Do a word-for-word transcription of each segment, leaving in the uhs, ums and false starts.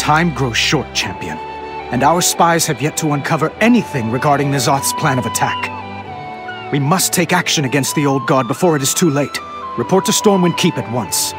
Time grows short, champion. And our spies have yet to uncover anything regarding N'Zoth's plan of attack. We must take action against the old god before it is too late. Report to Stormwind Keep at once.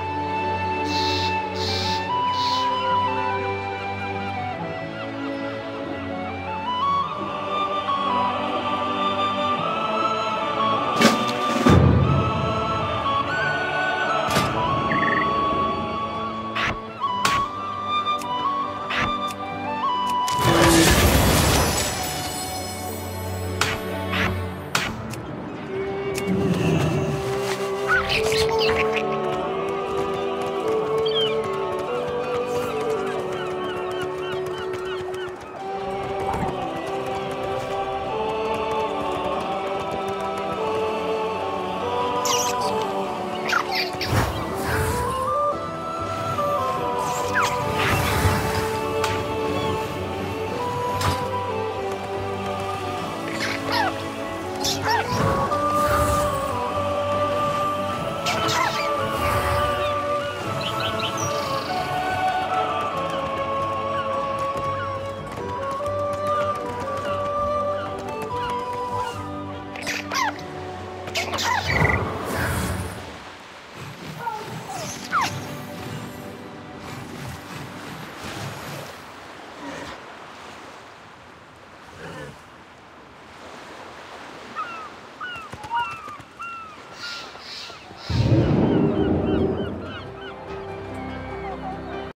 You